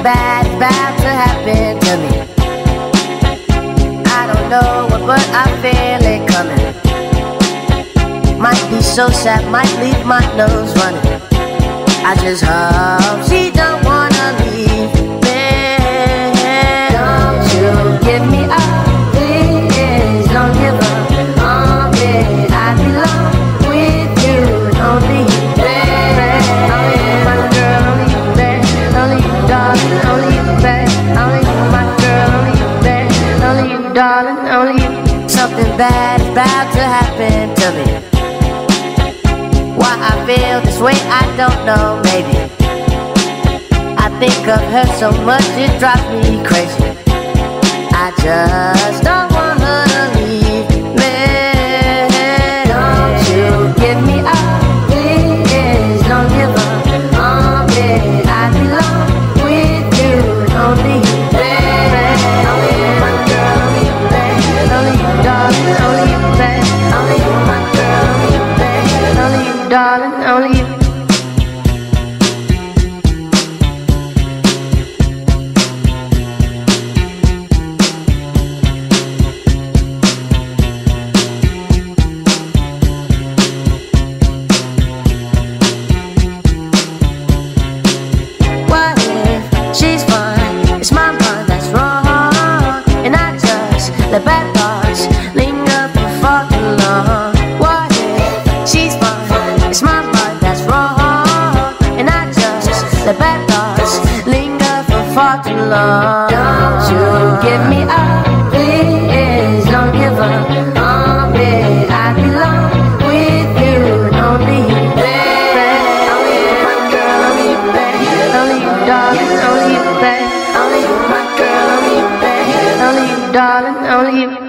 Something bad is about to happen to me. I don't know what, but I feel it coming. Might be so sad, might leave my nose running. I just hope she don't wanna leave me. Don't you give me up, please, don't give up on me. I belong with you, only you, baby. Only you, my girl, only you, baby. Only you, darling, only you, baby. Only you, my girl, only you, baby. Only you, darling, only you. Something bad is about to happen to me. Why I feel this way, I don't know, maybe I think of her so much, it drives me crazy. I just don't want her to leave me. Don't you give me up, please, don't give up on me. I belong with you, only you, baby. Only you, my girl, only you, baby. Only you, darling, only you, baby. Only you, my girl, only you, baby. Only you, darling, only you. What if she's fine? It's my mind that's wrong, and I just let bad thoughts linger for far too long. What if she's fine? It's my mind that's wrong, and I just let bad thoughts linger for far too long. Don't you give me up, please, don't give up on me. I belong with you, and only you, baby. Only you, my girl, only you, baby. Only you, darling, only you, baby. Only you, my girl, only you, baby. Only you, darling, only you.